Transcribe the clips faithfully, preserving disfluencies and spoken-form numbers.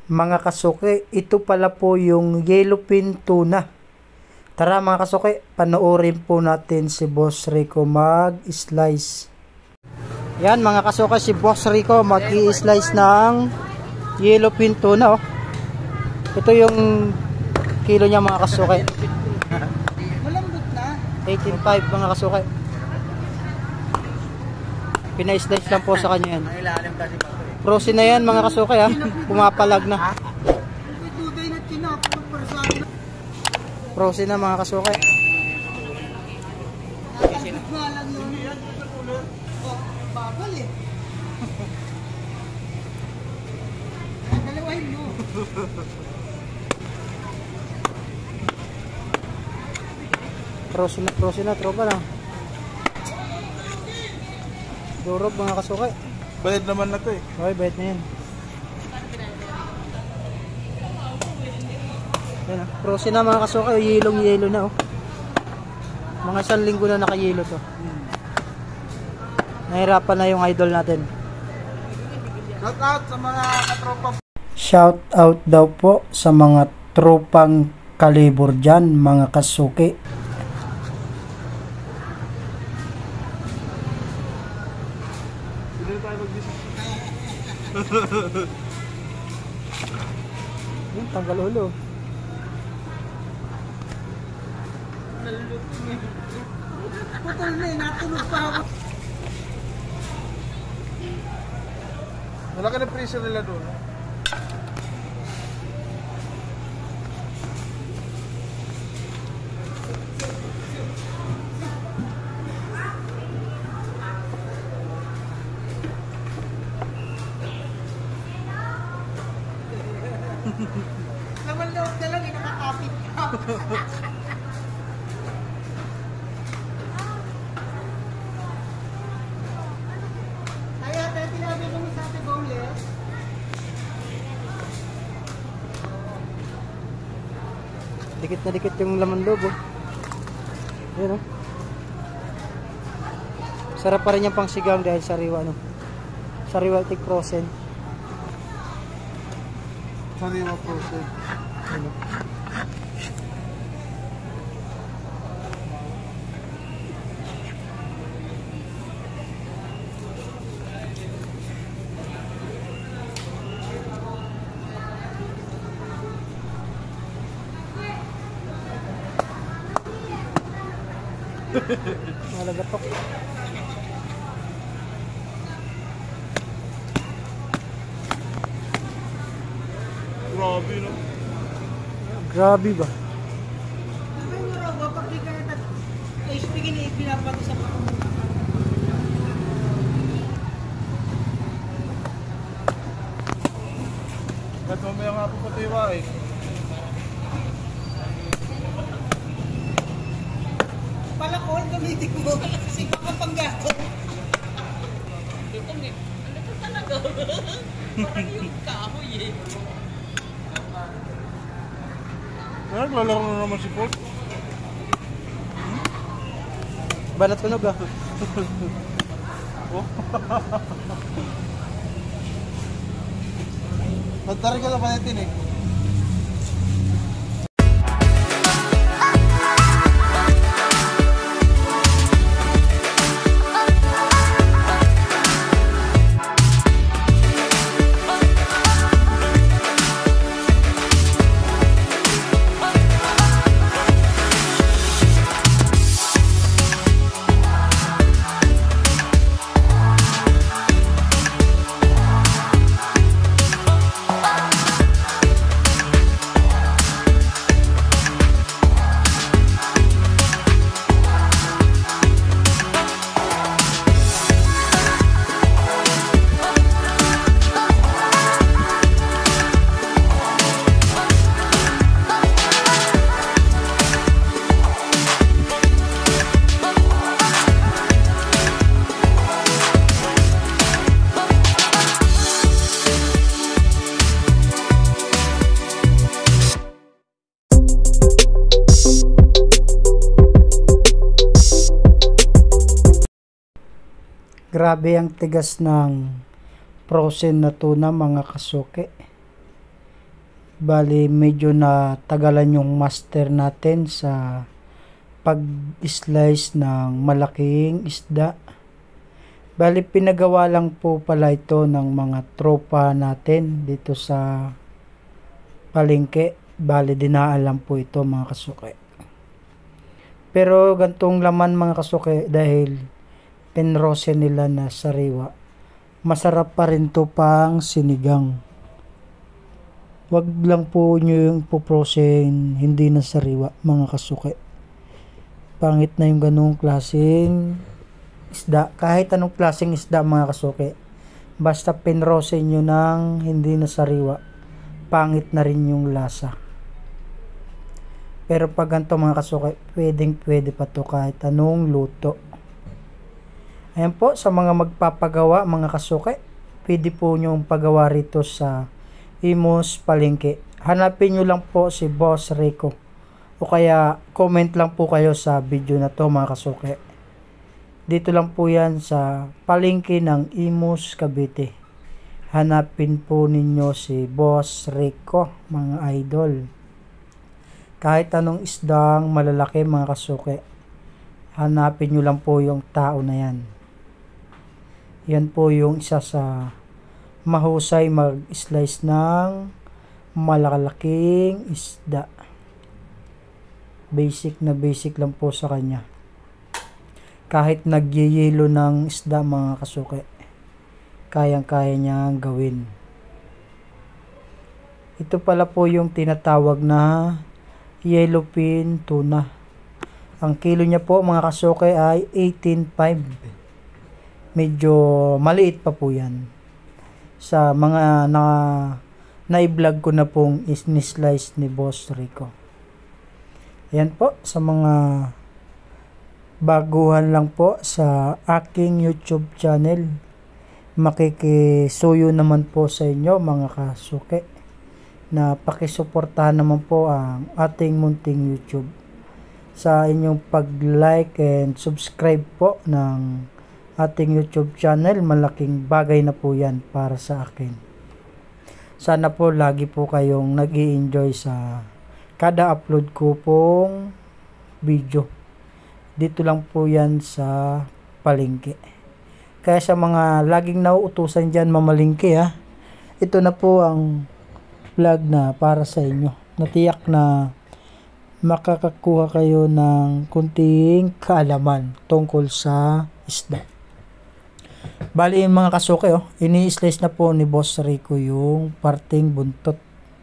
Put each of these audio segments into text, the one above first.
Mga kasuke, ito pala po yung yellowfin tuna. Tara mga kasuke, panoorin po natin si Boss Rico mag-slice. Yan mga kasuke, si Boss Rico mag-i-slice ng yellowfin tuna. Oh. Ito yung kilo niya mga kasuke. Malambot na. eighteen point five mga kasuke. Pina-slice lang po sa kanya yan. Frozen na yan mga kasuke ha. Pumapalag na. Frozen na mga kasuke. Babal eh. Dalawahin mo. Frozen na, frozen na, tropa na. Durog mga kasuke. Bayad naman na to eh. Okay, bayad na yan. Yan, frozen na mga kasuke, yelong yelo na oh. Mga isang linggo na nakayelo to. Nahirapan na yung idol natin. Shout out sa mga katropa. Shout out daw po sa mga tropang kalibor dyan mga kasuke. Hindi tayo mag-visit. Yung tanggal ulo. Putol na eh, natulog pa ako. Malaki na freezer nila doon. Naman loob na lang, nakakapit ka. Kaya tayo tinabi kami sa ating bowler. Dikit na dikit yung laman loob oh. Ayan oh. Sarap pa rin yung pangsigang dahil sariwa ano. Sariwa tik frozen. Sariwa frozen. Ano? Malagatok. Grabe no? Grabe ba? Ay mo raw, kapag di ka natin ay speaking na ipinapato sa mga ba't mamaya nga po patiwa eh. Palakol, gamitin mo. Kasi baka panggato. Ito nga. Ano ito talaga? Parang yung kahoy eh. Naglalaro na naman si Paul. Banat tunog ah. Oh. Nagtari ka na ba natin eh? Grabe ang tigas ng frozen na tuna mga kasuke. Bali medyo na tagalan yung master natin sa pag-slice ng malaking isda. Bali pinagawa lang po pala ito ng mga tropa natin dito sa palengke. Bali dinaan lang po ito mga kasuke. Pero gantong laman mga kasuke, dahil pinrose nila na sariwa, masarap pa rin to pang sinigang. Wag lang po nyo yung puprosen hindi na sariwa mga kasuke. Pangit na yung ganong klaseng isda. Kahit anong klaseng isda mga kasuke, basta pinrose nyo ng hindi na sariwa, pangit na rin yung lasa. Pero pag ganito mga kasuke, pwedeng pwede pa to kahit anong luto. Ayan po, sa mga magpapagawa mga kasuke, pwede po nyong pagawa rito sa Imus Palengke. Hanapin nyo lang po si Boss Rico, o kaya comment lang po kayo sa video na to mga kasuke. Dito lang po yan sa palengke ng Imus, Cavite. Hanapin po ninyo si Boss Rico mga idol. Kahit anong isdang malalaki mga kasuke, hanapin nyo lang po yung tao na yan. Yan po yung isa sa mahusay mag-slice ng malalaking isda. Basic na basic lang po sa kanya. Kahit nagyeyelo ng isda mga kasuke, kayang-kaya niyang gawin. Ito pala po yung tinatawag na yellowfin tuna. Ang kilo niya po mga kasuke ay eighteen point five. Medyo maliit pa po yan sa mga na na-vlog ko na pong is-slice ni Boss Rico. Ayan po, sa mga baguhan lang po sa aking YouTube channel, makikisuyo naman po sa inyo mga kasuke na pakisuportahan naman po ang ating munting YouTube sa inyong pag-like and subscribe po ng ating YouTube channel. Malaking bagay na po yan para sa akin. Sana po lagi po kayong nag-i-enjoy sa kada upload ko pong video. Dito lang po yan sa palengke. Kaya sa mga laging nauutusan dyan mamalingke ha, ito na po ang vlog na para sa inyo. Natiyak na makakakuha kayo ng kunting kaalaman tungkol sa isda. Bali yung mga kasuke, oh, ini-slice na po ni Boss Rico yung parting buntot.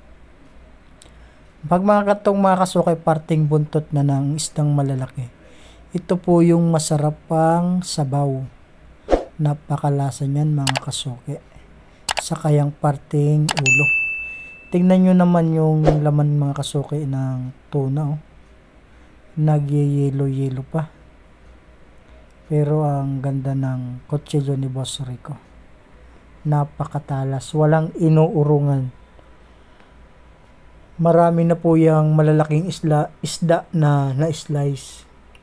Pag mga katong mga kasuke, parting buntot na ng isdang malalaki, ito po yung masarap pang sabaw. Napakalasa niyan mga kasuke. Sa kayang parting ulo. Tingnan nyo naman yung laman mga kasuke ng tuna, oh. Nagye-yelo-yelo pa. Pero ang ganda ng kutsilyo ni Boss Rico. Napakatalas. Walang inuurungan. Marami na po yung malalaking isla, isda na na-slice.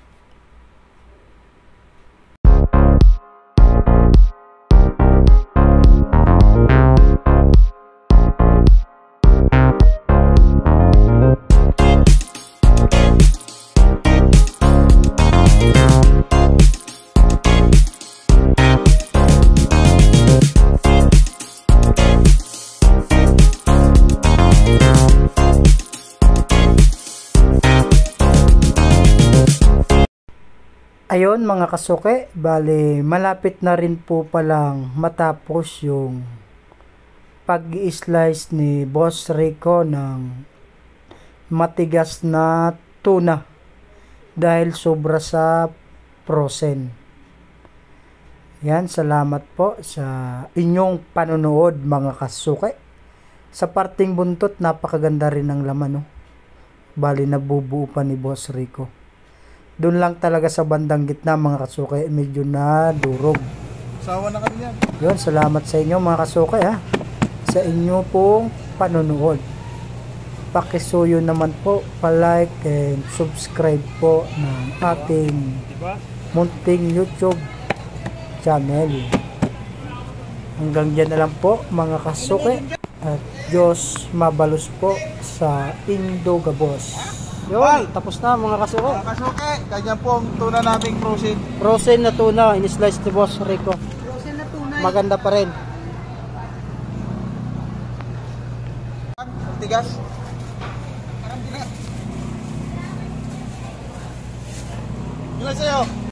Ayun mga kasuke, bali malapit na rin po palang matapos yung pag-i-slice ni Boss Rico ng matigas na tuna dahil sobra sa frozen. Yan, salamat po sa inyong panonood mga kasuke. Sa parting buntot, napakaganda rin ng laman, no? Bali nabubuo pa ni Boss Rico. Doon lang talaga sa bandang gitna mga kasuke, medyo na durog. Sawa na kami yan. Yun, salamat sa inyo mga kasuke ha, sa inyo pong panonood. Pakisuyo naman po, palike and subscribe po ng ating munting YouTube channel. Hanggang dyan na lang po mga kasuke. At Diyos mabalos po sa Indoga Boss. Yun, tapos na mga kasuko. Mga kasuke, ganyan po ang tuna naming frozen. Frozen na tuna, in-slice ni Boss Rico. Frozen na tunay. Maganda pa rin. Tigas. Parang bigat. Yun lang sa'yo.